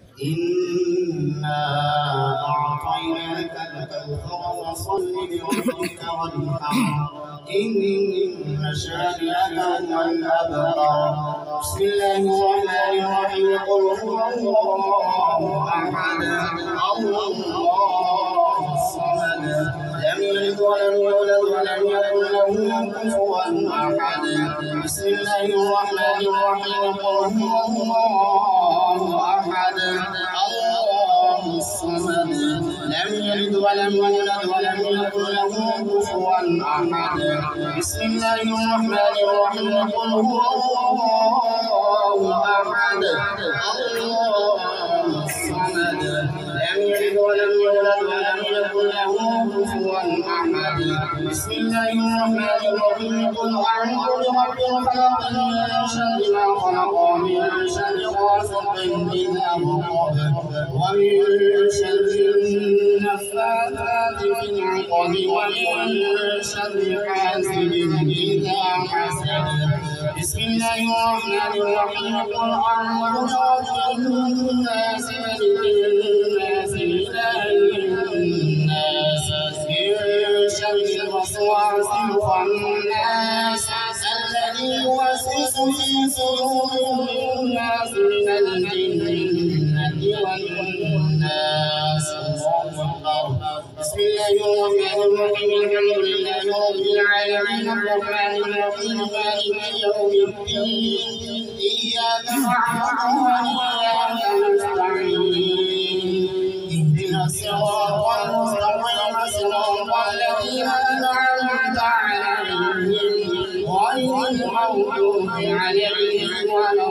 إنا أعطيناك الكوثر فصل لربك وانحر إن شانئك هو الأبتر. بسم الله الرحمن الرحيم. قل هو الله أحد الله الصمد لم يلد ولم يولد ولم يكن له كفوا أحد. بسم الله الرحمن الرحيم. قل هو الله أحد الله الصمد لم يلد ولم يولد ولم يكن له كفوا أحد. بسم الله الرحمن الرحيم. قل هو الله أحد الله الصمد لم يلد ولم يولد ولم يكن له كفوا أحد. بسم الله الرحمن الرحيم. قل أعوذ برب الفلق من شر ما خلق ومن شر غاسق إذا وقب ومن شر النفاثات في العقد ومن شر حاسد إذا حسد. بسم الله الرحمن الرحيم. قل أعوذ برب الناس ملك الناس إله الناس من شر الوسواس الخناس الذي يوسوس في صدور الناس من الجنة والناس. بسم الله الرحمن الرحيم. الحمد لله رب العالمين الرحمن الرحيم مالك يوم الدين إياك نعبد وإياك نستعين اهدنا الصراط المستقيم صراط الذين أنعمت عليهم غير المغضوب عليهم ولا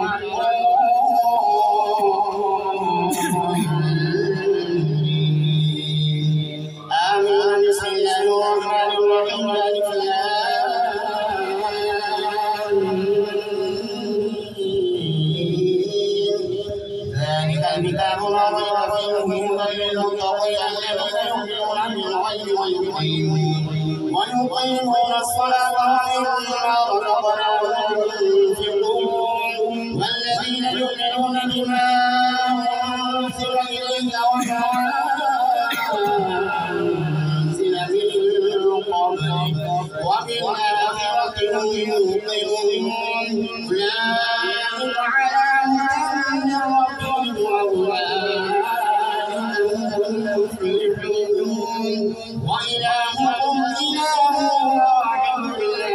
الضالين آمين. بسم الله الرحمن الرحيم. ألف ذلك الكتاب لا ريب فيه هدى للمتقين الذين يؤمنون بالغيب ويقيمون الصلاة ومما رزقناهم ينفقون والذين يؤمنون بما أنزل إليك وما أنزل من قبلك وبالآخرة هم يوقنون أولئك على هدى من ربهم وأولئك هم المفلحون. وإلهكم إله واحد لا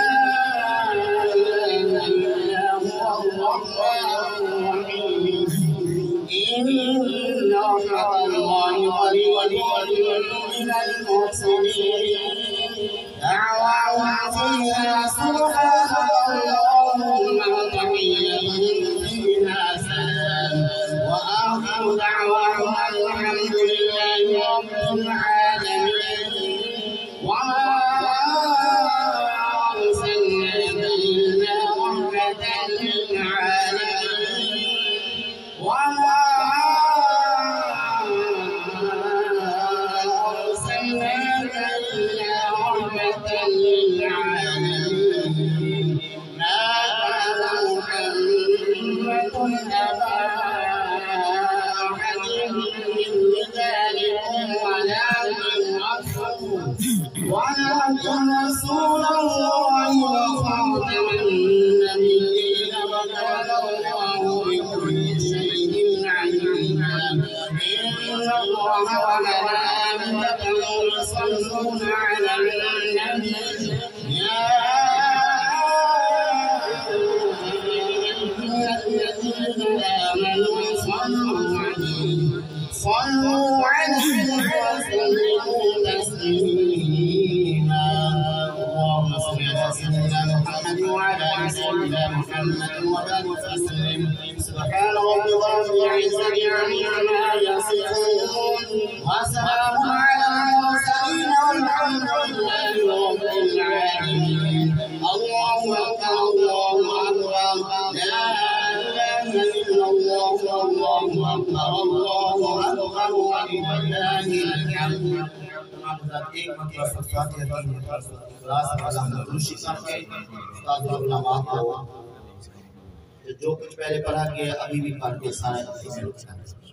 إله إلا هو الرحمن الرحيم. إن رحمة الله قريب من المحسنين. دعواهم فيها سبحانك اللهم وتحيتهم فيها سلام وآخر دعواهم الحمد لله رب العالمين. وما أرسلناك إلا رحمة للعالمين. وما أرسلناك إلا رحمة للعالمين. ما كان محمد أبا أحد من رجالكم ولكن رسول الله وخاتم النبيين وكان الله بكل شيء عليما. إن الله وملائكته يصلون على النبي يا الذين آمنوا صلوا عليه وسلموا تسليما. اللهم صل على سيدنا محمد وعلى آل سيدنا محمد وبارك وسلم. سبحان ربك رب العزة عما يصفون وسلام على المرسلين والحمد لله رب العالمين. الله أكبر الله أكبر لا إله إلا الله والله أكبر الله أكبر ولله الحمد. एक मतलब फतवाती क्लास वाला ऋषि साहब के उस्ताद उलमा को जो कुछ पहले पढ़ा के अभी भी पढ़ के सारे